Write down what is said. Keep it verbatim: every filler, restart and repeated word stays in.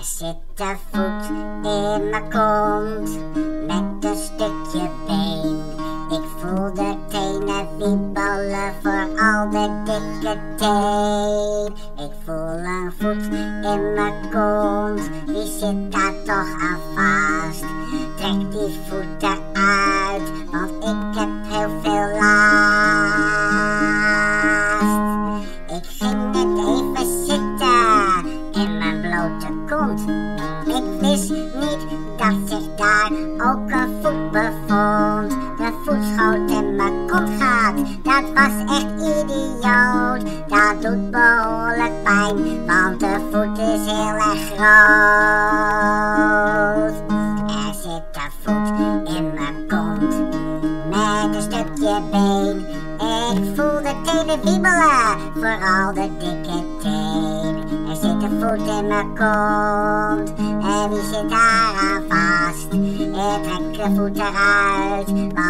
Er zit een voet in mijn kont met een stukje been. Ik voel de tenen wiebelen voor al de dikke teen. Ik voel een voet in mijn kont, wie zit daar toch aan vast? Trek die voet eruit, want ik heb heel veel last. Ik ging net even zitten in mijn blote kont. Ik wist niet dat zich daar ook een voet bevond. De voet schoot in mijn kont gaat, dat was echt idioot. Dat doet behoorlijk pijn, want de voet is heel erg groot. Er zit een voet in mijn kont met een stukje been. Ik voel de tenen wiebelen, vooral de dikke teen. Er zit een voet in mijn kont en wie zit daar aan vast? Ik trek de voet eruit,